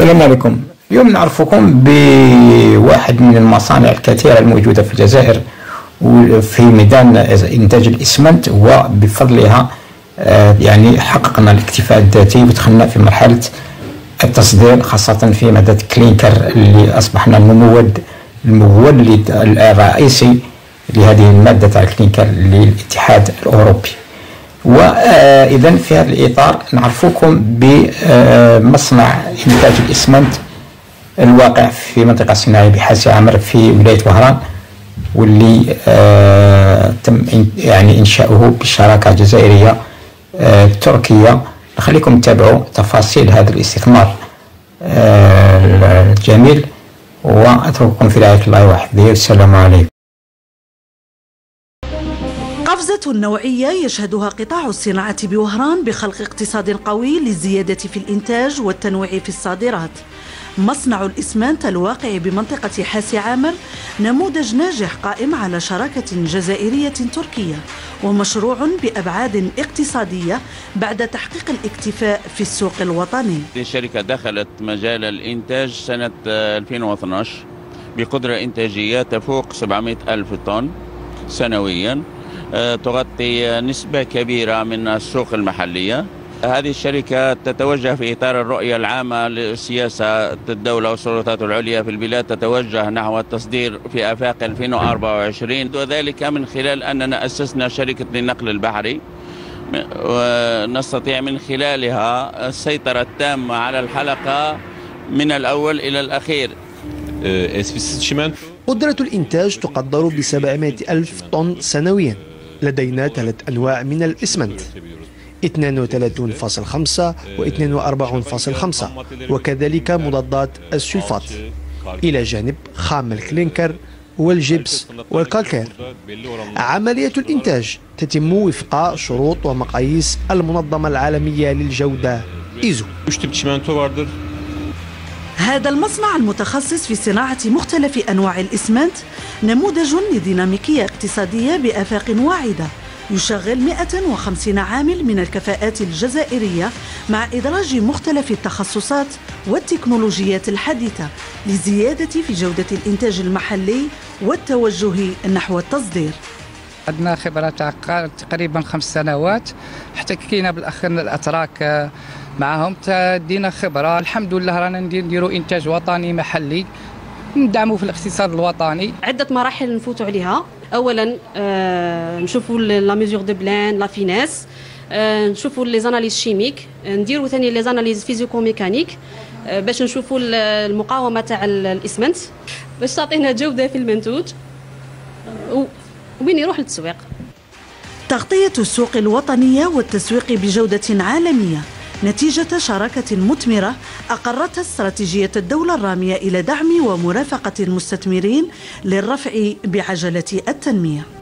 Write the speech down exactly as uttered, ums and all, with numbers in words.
أهلا بكم. اليوم نعرفكم بواحد من المصانع الكثيرة الموجودة في الجزائر في ميدان إنتاج الإسمنت، وبفضلها يعني حققنا الاكتفاء الذاتي ودخلنا في مرحلة التصدير، خاصة في مادة كلينكر اللي أصبحنا الممول المولد الرئيسي لهذه المادة تاع الكلينكر للاتحاد الأوروبي. وإذا في هذا الإطار نعرفكم بمصنع إنتاج الإسمنت الواقع في منطقة صناعية بحاسي عامر في ولاية وهران، واللي آه تم يعني إنشاؤه بشراكة جزائرية آه تركية. نخليكم تتابعوا تفاصيل هذا الاستثمار آه الجميل، وأترككم في رعاية الله وحفظه، والسلام عليكم. قفزة نوعية يشهدها قطاع الصناعة بوهران بخلق اقتصاد قوي للزيادة في الإنتاج والتنويع في الصادرات. مصنع الإسمنت الواقع بمنطقة حاسي عامر نموذج ناجح قائم على شراكة جزائرية تركية، ومشروع بأبعاد اقتصادية بعد تحقيق الاكتفاء في السوق الوطني. الشركة دخلت مجال الإنتاج سنة ألفين واثني عشر بقدرة إنتاجية تفوق سبعمئة ألف طن سنويا، تغطي نسبة كبيرة من السوق المحلية. هذه الشركة تتوجه في إطار الرؤية العامة لسياسة الدولة والسلطات العليا في البلاد، تتوجه نحو التصدير في آفاق ألفين وأربعة وعشرين، وذلك من خلال أننا أسسنا شركة للنقل البحري، ونستطيع من خلالها السيطرة التامة على الحلقة من الأول إلى الأخير. قدرة الإنتاج تقدر ب سبعمئة ألف طن سنويا. لدينا ثلاث أنواع من الإسمنت، اثنين وثلاثين فاصلة خمسة و اثنين وأربعين فاصلة خمسة، وكذلك مضادات السلفات، إلى جانب خام الكلينكر والجبس والكالكير. عملية الإنتاج تتم وفق شروط ومقاييس المنظمة العالمية للجودة إيزو. هذا المصنع المتخصص في صناعة مختلف أنواع الإسمنت نموذج لديناميكية اقتصادية بآفاق واعدة، يشغل مئة وخمسين عامل من الكفاءات الجزائرية مع إدراج مختلف التخصصات والتكنولوجيات الحديثة لزيادة في جودة الإنتاج المحلي والتوجه نحو التصدير. عندنا خبرة تقريبا خمس سنوات، احتكينا بالأخير الأتراك معهم، تدينا خبرة. الحمد لله رانا نديروا إنتاج وطني محلي، ندعموا في الاقتصاد الوطني. عدة مراحل نفوتوا عليها. اولا آه نشوفوا لا ميزور دو بلان، لا فيناس، آه نشوفوا لي زاناليز شيميك، نديروا ثاني لي زاناليز فيزيكو ميكانيك آه باش نشوفوا المقاومه تاع الاسمنت باش تعطينا جوده في المنتوج وين يروح للتسويق. تغطية السوق الوطنية والتسويق بجودة عالمية نتيجة شراكة مثمرة أقرتها استراتيجية الدولة الرامية إلى دعم ومرافقة المستثمرين للرفع بعجلة التنمية.